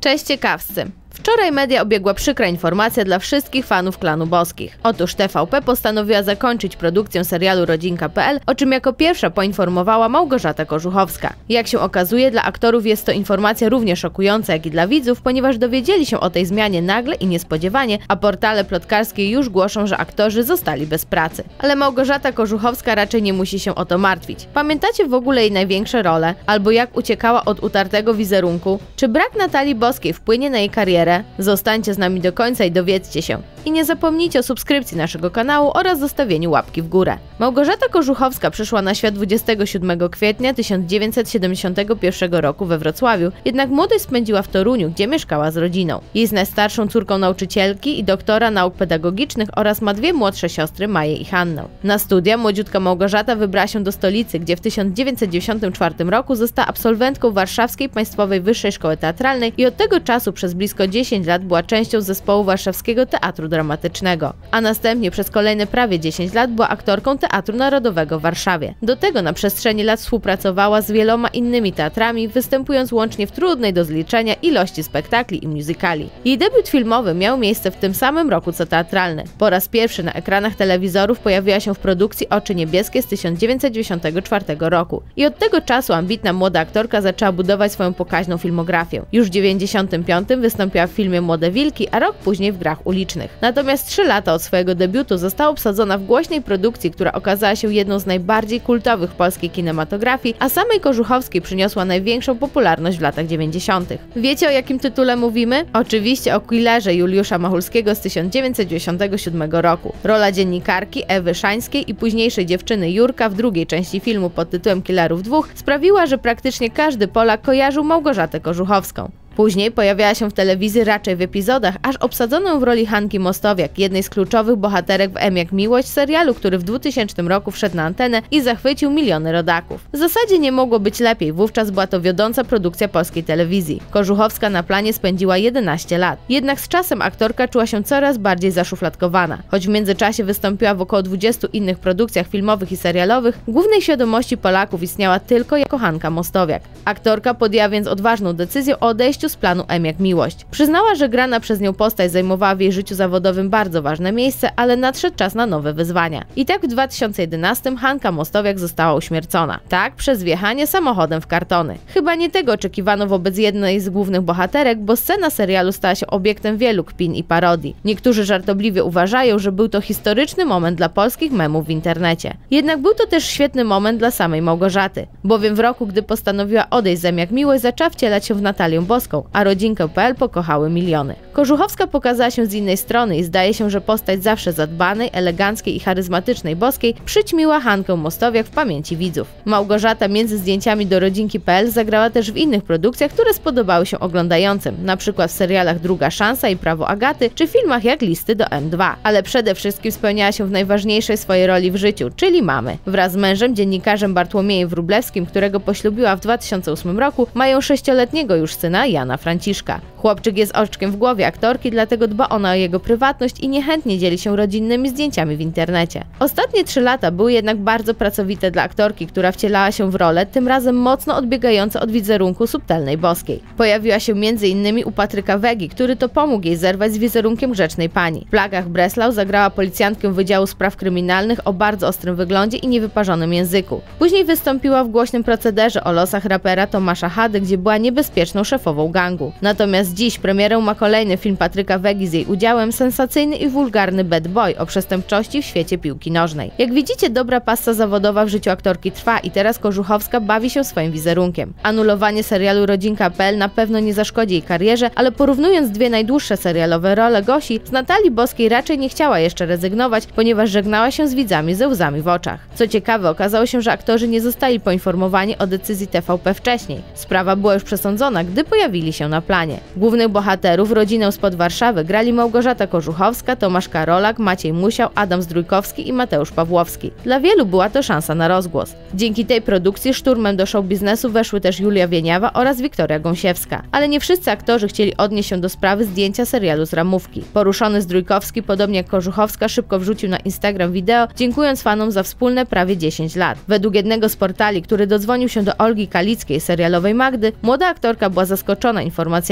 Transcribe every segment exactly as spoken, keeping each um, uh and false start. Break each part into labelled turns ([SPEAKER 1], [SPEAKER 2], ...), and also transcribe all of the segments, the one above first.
[SPEAKER 1] Cześć ciekawscy! Wczoraj media obiegła przykra informacja dla wszystkich fanów Klanu Boskich. Otóż T V P postanowiła zakończyć produkcję serialu Rodzinka kropka p l, o czym jako pierwsza poinformowała Małgorzata Kożuchowska. Jak się okazuje, dla aktorów jest to informacja równie szokująca jak i dla widzów, ponieważ dowiedzieli się o tej zmianie nagle i niespodziewanie, a portale plotkarskie już głoszą, że aktorzy zostali bez pracy. Ale Małgorzata Kożuchowska raczej nie musi się o to martwić. Pamiętacie w ogóle jej największe role? Albo jak uciekała od utartego wizerunku? Czy brak Natalii Boskiej wpłynie na jej karierę? Zostańcie z nami do końca i dowiedzcie się. I nie zapomnijcie o subskrypcji naszego kanału oraz zostawieniu łapki w górę. Małgorzata Kożuchowska przyszła na świat dwudziestego siódmego kwietnia tysiąc dziewięćset siedemdziesiątego pierwszego roku we Wrocławiu, jednak młodość spędziła w Toruniu, gdzie mieszkała z rodziną. Jest najstarszą córką nauczycielki i doktora nauk pedagogicznych oraz ma dwie młodsze siostry, Maję i Hannę. Na studia młodziutka Małgorzata wybrała się do stolicy, gdzie w tysiąc dziewięćset dziewięćdziesiątym czwartym roku została absolwentką Warszawskiej Państwowej Wyższej Szkoły Teatralnej i od tego czasu przez blisko dziesięć lat była częścią zespołu Warszawskiego Teatru Dramatycznego, a następnie przez kolejne prawie dziesięć lat była aktorką Teatru Narodowego w Warszawie. Do tego na przestrzeni lat współpracowała z wieloma innymi teatrami, występując łącznie w trudnej do zliczenia ilości spektakli i musicali. Jej debiut filmowy miał miejsce w tym samym roku co teatralny. Po raz pierwszy na ekranach telewizorów pojawiła się w produkcji Oczy Niebieskie z tysiąc dziewięćset dziewięćdziesiątego czwartego roku i od tego czasu ambitna młoda aktorka zaczęła budować swoją pokaźną filmografię. Już w dziewięćdziesiątym piątym wystąpiła w filmie Młode Wilki, a rok później w Grach Ulicznych. Natomiast trzy lata od swojego debiutu została obsadzona w głośnej produkcji, która okazała się jedną z najbardziej kultowych w polskiej kinematografii, a samej Kożuchowskiej przyniosła największą popularność w latach dziewięćdziesiątych. Wiecie, o jakim tytule mówimy? Oczywiście o Killerze Juliusza Machulskiego z tysiąc dziewięćset dziewięćdziesiątego siódmego roku. Rola dziennikarki Ewy Szańskiej i późniejszej dziewczyny Jurka w drugiej części filmu pod tytułem Killerów dwóch sprawiła, że praktycznie każdy Polak kojarzył Małgorzatę Kożuchowską. Później pojawiała się w telewizji raczej w epizodach, aż obsadzono w roli Hanki Mostowiak, jednej z kluczowych bohaterek w M jak Miłość, serialu, który w dwutysięcznym roku wszedł na antenę i zachwycił miliony rodaków. W zasadzie nie mogło być lepiej, wówczas była to wiodąca produkcja polskiej telewizji. Kożuchowska na planie spędziła jedenaście lat. Jednak z czasem aktorka czuła się coraz bardziej zaszufladkowana. Choć w międzyczasie wystąpiła w około dwudziestu innych produkcjach filmowych i serialowych, w głównej świadomości Polaków istniała tylko jako Hanka Mostowiak. Aktorka podjęła więc odważną decyzję o odejściu z planu M jak Miłość. Przyznała, że grana przez nią postać zajmowała w jej życiu zawodowym bardzo ważne miejsce, ale nadszedł czas na nowe wyzwania. I tak w dwa tysiące jedenastym Hanka Mostowiak została uśmiercona. Tak, przez wjechanie samochodem w kartony. Chyba nie tego oczekiwano wobec jednej z głównych bohaterek, bo scena serialu stała się obiektem wielu kpin i parodii. Niektórzy żartobliwie uważają, że był to historyczny moment dla polskich memów w internecie. Jednak był to też świetny moment dla samej Małgorzaty, bowiem w roku, gdy postanowiła odejść z M jak Miłość, zaczęła wcielać się w Natalię Boską, a Rodzinkę kropka p l pokochały miliony. Kożuchowska pokazała się z innej strony i zdaje się, że postać zawsze zadbanej, eleganckiej i charyzmatycznej Boskiej przyćmiła Hankę Mostowiak w pamięci widzów. Małgorzata między zdjęciami do Rodzinki kropka p l zagrała też w innych produkcjach, które spodobały się oglądającym, na przykład w serialach Druga Szansa i Prawo Agaty, czy filmach jak Listy do M dwa. Ale przede wszystkim spełniała się w najważniejszej swojej roli w życiu, czyli mamy. Wraz z mężem, dziennikarzem Bartłomiejem Wróblewskim, którego poślubiła w dwa tysiące ósmym roku, mają sześcioletniego już syna Jana Franciszka. Chłopczyk jest oczkiem w głowie aktorki, dlatego dba ona o jego prywatność i niechętnie dzieli się rodzinnymi zdjęciami w internecie. Ostatnie trzy lata były jednak bardzo pracowite dla aktorki, która wcielała się w rolę, tym razem mocno odbiegające od wizerunku subtelnej Boskiej. Pojawiła się między innymi u Patryka Wegi, który to pomógł jej zerwać z wizerunkiem grzecznej pani. W Plagach Breslau zagrała policjantkę Wydziału Spraw Kryminalnych o bardzo ostrym wyglądzie i niewyparzonym języku. Później wystąpiła w głośnym procederze o losach rapera Tomasza Hady, gdzie była niebezpieczną szefową gangu. Natomiast dziś premierę ma kolejny film Patryka Wegi z jej udziałem, sensacyjny i wulgarny Bad Boy o przestępczości w świecie piłki nożnej. Jak widzicie, dobra passa zawodowa w życiu aktorki trwa i teraz Kożuchowska bawi się swoim wizerunkiem. Anulowanie serialu Rodzinka kropka p l na pewno nie zaszkodzi jej karierze, ale porównując dwie najdłuższe serialowe role Gosi, z Natalii Boskiej raczej nie chciała jeszcze rezygnować, ponieważ żegnała się z widzami ze łzami w oczach. Co ciekawe, okazało się, że aktorzy nie zostali poinformowani o decyzji T V P wcześniej. Sprawa była już przesądzona, gdy pojawili się na planie. Głównych bohaterów, rodzinę spod Warszawy, grali Małgorzata Kożuchowska, Tomasz Karolak, Maciej Musiał, Adam Zdrójkowski i Mateusz Pawłowski. Dla wielu była to szansa na rozgłos. Dzięki tej produkcji szturmem do show biznesu weszły też Julia Wieniawa oraz Wiktoria Gąsiewska. Ale nie wszyscy aktorzy chcieli odnieść się do sprawy zdjęcia serialu z ramówki. Poruszony Zdrójkowski, podobnie jak Kożuchowska, szybko wrzucił na Instagram wideo, dziękując fanom za wspólne prawie dziesięć lat. Według jednego z portali, który dodzwonił się do Olgi Kalickiej, serialowej Magdy, młoda aktorka była zaskoczona informacjami, jak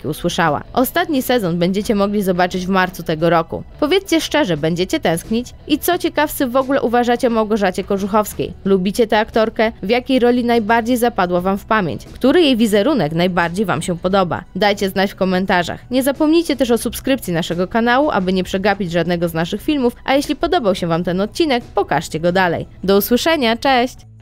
[SPEAKER 1] jakie usłyszała. Ostatni sezon będziecie mogli zobaczyć w marcu tego roku. Powiedzcie szczerze, będziecie tęsknić? I co ciekawcy w ogóle uważacie o Małgorzacie Kożuchowskiej? Lubicie tę aktorkę? W jakiej roli najbardziej zapadła wam w pamięć? Który jej wizerunek najbardziej wam się podoba? Dajcie znać w komentarzach. Nie zapomnijcie też o subskrypcji naszego kanału, aby nie przegapić żadnego z naszych filmów, a jeśli podobał się wam ten odcinek, pokażcie go dalej. Do usłyszenia, cześć!